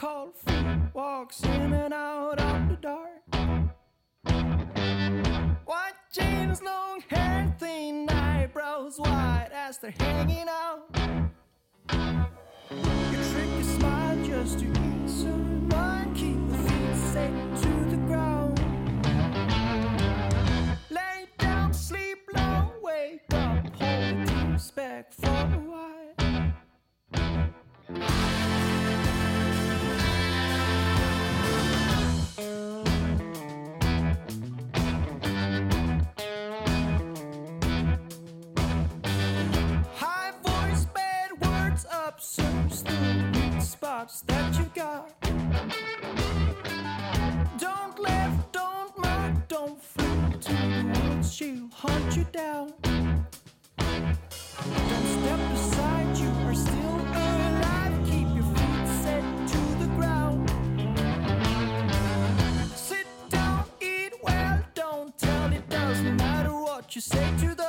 cold feet walks in and out of the dark. White jeans, long hair, thin eyebrows, white as they're hanging out. You trick your smile just to ease your mind. Keep your feet set to the ground. Lay down, sleep long, wake up, hold the tears back for a while. High voice, bad words, observes the weak spots that you got. Don't laugh, don't mock, don't flee to the woods, she'll hunt you down. Don't step aside, you are still alive. Keep your feet set to the ground. Sit down, eat well, don't tell, it doesn't matter what you say to the